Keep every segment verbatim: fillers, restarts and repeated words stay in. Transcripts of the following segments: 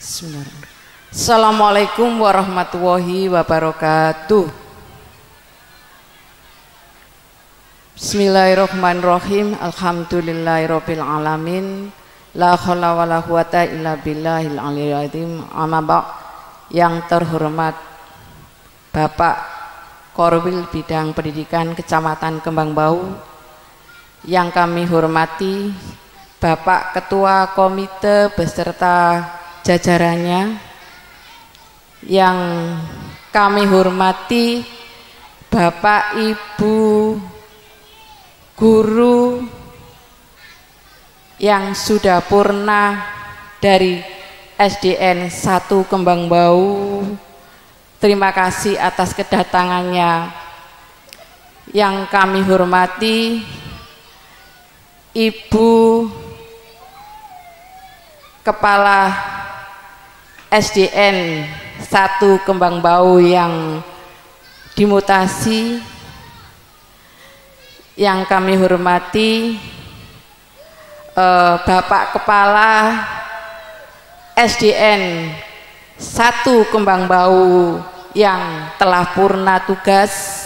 Bismillahirrahmanirrahim. Assalamualaikum warahmatullahi wabarakatuh. Bismillahirrahmanirrahim. Alhamdulillahirabbil alamin. La haula wala quwata illa billahil aliyyil azim. Amma ba'd. Yang terhormat Bapak Korwil Bidang Pendidikan Kecamatan Kembang Bau, yang kami hormati Bapak Ketua Komite beserta jajarannya, yang kami hormati Bapak Ibu guru yang sudah purna dari S D N satu Kembang Bau. Terima kasih atas kedatangannya. Yang kami hormati Ibu Kepala S D N satu Kembang Bau yang dimutasi, yang kami hormati eh, Bapak Kepala S D N satu Kembang Bau yang telah purna tugas,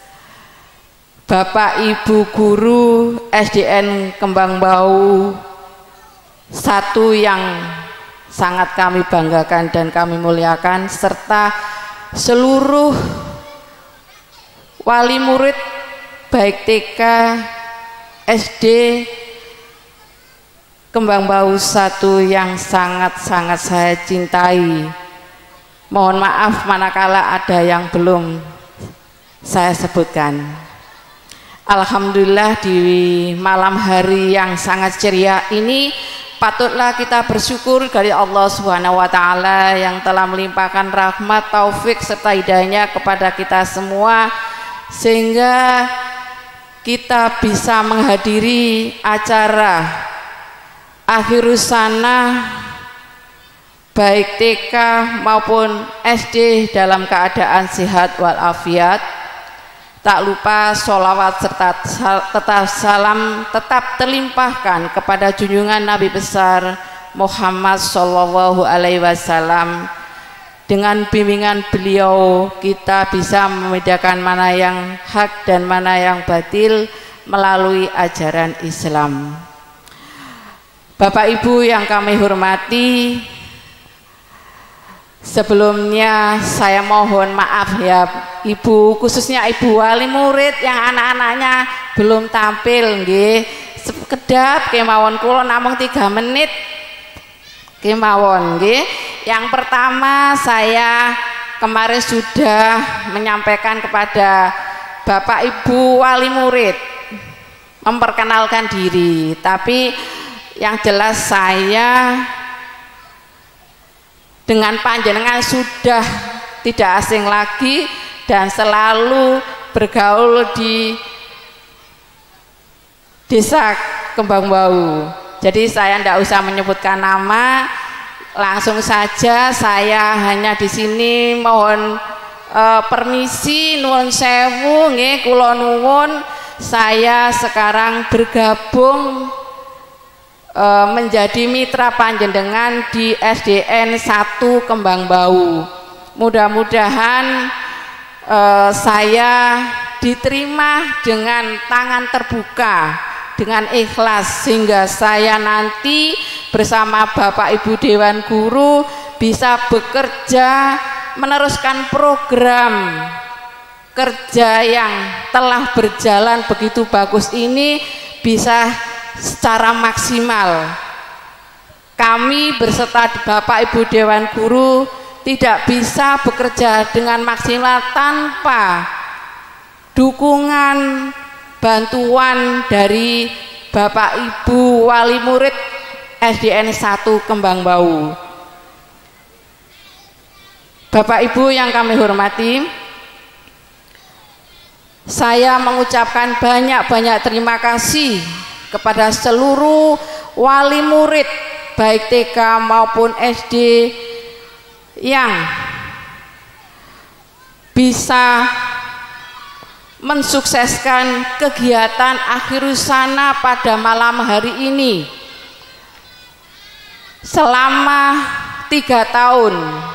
Bapak Ibu guru S D N Kembang Bau satu yang sangat kami banggakan dan kami muliakan, serta seluruh wali murid baik T K, S D, Kembang Bau satu yang sangat-sangat saya cintai. Mohon maaf manakala ada yang belum saya sebutkan. Alhamdulillah, di malam hari yang sangat ceria ini patutlah kita bersyukur dari Allah Subhanahu wa taala yang telah melimpahkan rahmat, taufik serta hidayahnya kepada kita semua, sehingga kita bisa menghadiri acara Akhirus Sana baik T K maupun S D dalam keadaan sehat walafiat. Tak lupa sholawat serta tetap salam tetap terlimpahkan kepada junjungan Nabi besar Muhammad Shallallahu Alaihi Wasallam. Dengan bimbingan beliau kita bisa membedakan mana yang hak dan mana yang batil melalui ajaran Islam. Bapak Ibu yang kami hormati, sebelumnya saya mohon maaf ya Ibu, khususnya Ibu wali murid yang anak-anaknya belum tampil nggih. Sekedap kemawon kula namung tiga menit kemawon nggih. Yang pertama, saya kemarin sudah menyampaikan kepada Bapak Ibu wali murid memperkenalkan diri, tapi yang jelas saya dengan panjenengan sudah tidak asing lagi dan selalu bergaul di Desa Kembang Bau. Jadi saya tidak usah menyebutkan nama, langsung saja saya hanya di sini mohon uh, permisi, nuwun sewu nggih, kula nuwun saya sekarang bergabung uh, menjadi mitra panjenengan di S D N satu Kembang Bau. Mudah-mudahan uh, saya diterima dengan tangan terbuka, dengan ikhlas, sehingga saya nanti bersama Bapak Ibu Dewan Guru bisa bekerja meneruskan program kerja yang telah berjalan begitu bagus ini bisa secara maksimal. Kami berserta Bapak Ibu Dewan Guru tidak bisa bekerja dengan maksimal tanpa dukungan bantuan dari Bapak Ibu wali murid S D N satu Kembang Bau. Bapak Ibu yang kami hormati, saya mengucapkan banyak-banyak terima kasih kepada seluruh wali murid baik T K maupun S D yang bisa mensukseskan kegiatan Akhirus Sana pada malam hari ini. Selama tiga tahun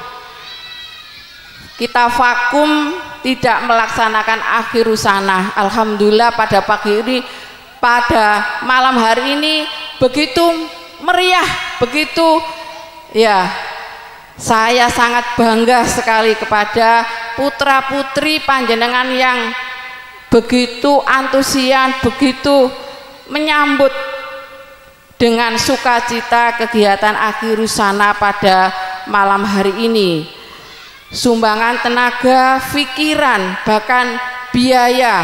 kita vakum tidak melaksanakan akhirus sana. Alhamdulillah pada pagi ini, pada malam hari ini begitu meriah, begitu ya, saya sangat bangga sekali kepada putra putri panjenengan yang begitu antusias, begitu menyambut dengan sukacita kegiatan akhirus sana pada malam hari ini. Sumbangan tenaga, pikiran, bahkan biaya,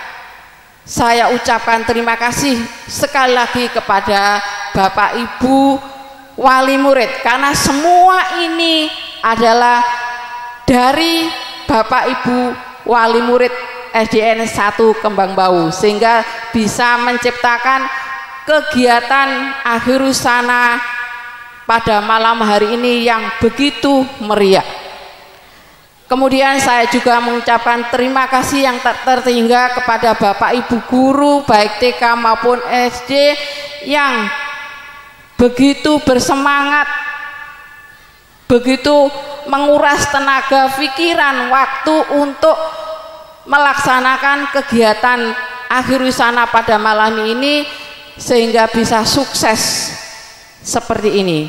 saya ucapkan terima kasih sekali lagi kepada Bapak Ibu wali murid, karena semua ini adalah dari Bapak Ibu wali murid S D N satu Kembang Bau, sehingga bisa menciptakan kegiatan akhirus sana pada malam hari ini yang begitu meriah. Kemudian saya juga mengucapkan terima kasih yang tak terhingga kepada Bapak Ibu guru baik T K maupun S D yang begitu bersemangat, begitu menguras tenaga, pikiran, waktu untuk melaksanakan kegiatan akhirus sana pada malam ini sehingga bisa sukses seperti ini.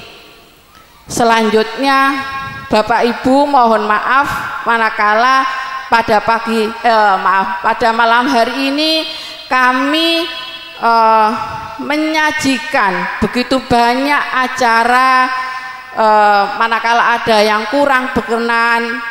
Selanjutnya Bapak Ibu mohon maaf manakala pada pagi eh, maaf pada malam hari ini kami eh, menyajikan begitu banyak acara, eh, manakala ada yang kurang berkenan,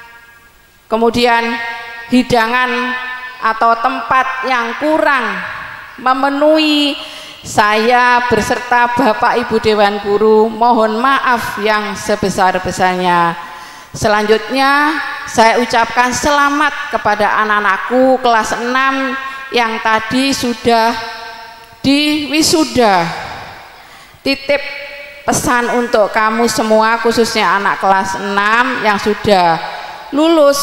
kemudian hidangan atau tempat yang kurang memenuhi, saya berserta Bapak Ibu Dewan Guru mohon maaf yang sebesar-besarnya. Selanjutnya saya ucapkan selamat kepada anak-anakku kelas enam yang tadi sudah di wisuda. Titip pesan untuk kamu semua, khususnya anak kelas enam yang sudah lulus.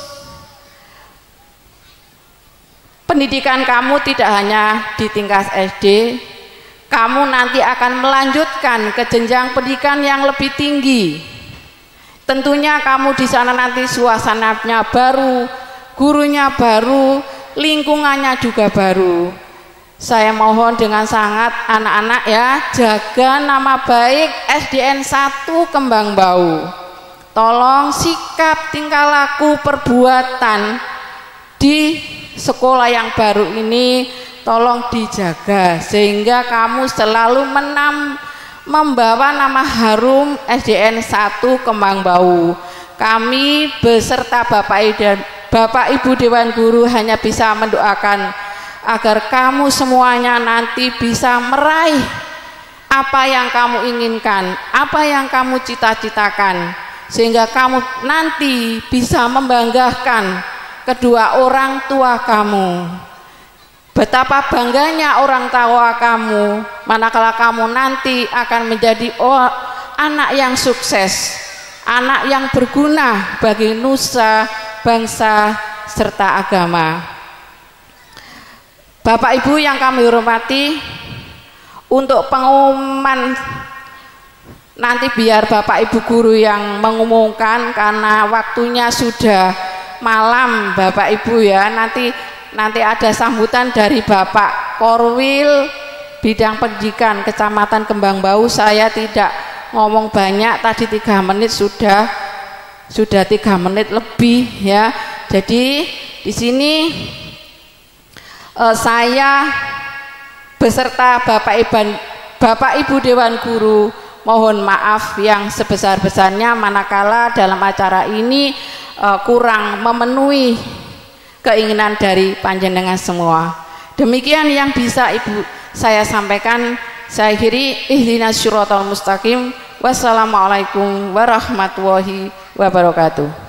Pendidikan kamu tidak hanya di tingkat S D, kamu nanti akan melanjutkan ke jenjang pendidikan yang lebih tinggi. Tentunya kamu di sana nanti suasananya baru, gurunya baru, lingkungannya juga baru. Saya mohon dengan sangat anak-anak ya, jaga nama baik S D N satu Kembang Bau. Tolong sikap, tingkah laku, perbuatan di sekolah yang baru ini tolong dijaga sehingga kamu selalu menam, membawa nama harum S D N satu Kembang Bau. Kami beserta Bapak dan Bapak Ibu Dewan Guru hanya bisa mendoakan agar kamu semuanya nanti bisa meraih apa yang kamu inginkan, apa yang kamu cita-citakan, sehingga kamu nanti bisa membanggakan kedua orang tua kamu. Betapa bangganya orang tua kamu manakala kamu nanti akan menjadi oh, anak yang sukses, anak yang berguna bagi nusa, bangsa, serta agama. Bapak Ibu yang kami hormati, untuk pengumuman nanti biar Bapak Ibu guru yang mengumumkan karena waktunya sudah malam Bapak Ibu ya. Nanti nanti ada sambutan dari Bapak Korwil bidang pendidikan Kecamatan Kembang Bau. Saya tidak ngomong banyak, tadi tiga menit sudah sudah tiga menit lebih ya. Jadi di sini eh, saya beserta Bapak Ibu Bapak Ibu Dewan Guru mohon maaf yang sebesar-besarnya manakala dalam acara ini Uh, kurang memenuhi keinginan dari panjenengan semua. Demikian yang bisa Ibu saya sampaikan. Saya akhiri, ihdinas syiratal mustaqim. Wassalamualaikum warahmatullahi wabarakatuh.